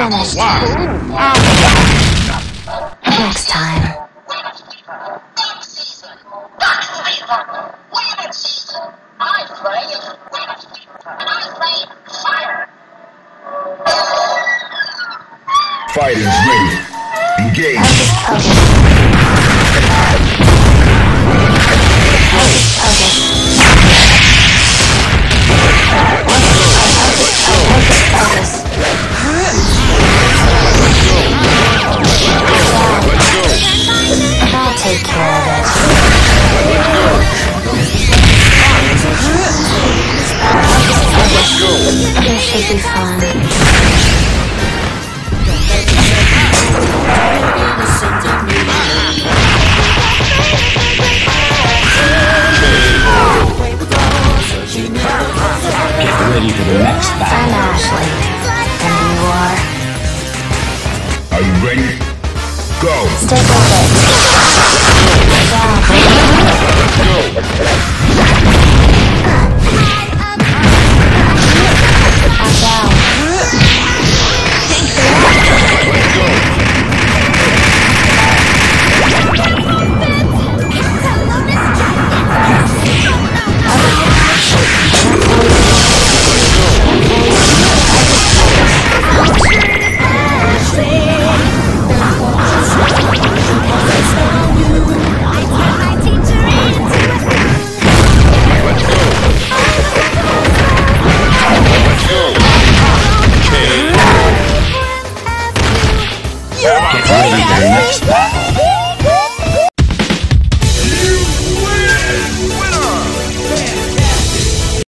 finished. Next time. Fighters ready. Engage. I'll take care of it. This should be fun. Get ready for the next battle. I'm Ashley. And you are? Are you ready? Go. Stick with it. Down. I'm down. Get ready for the next battle.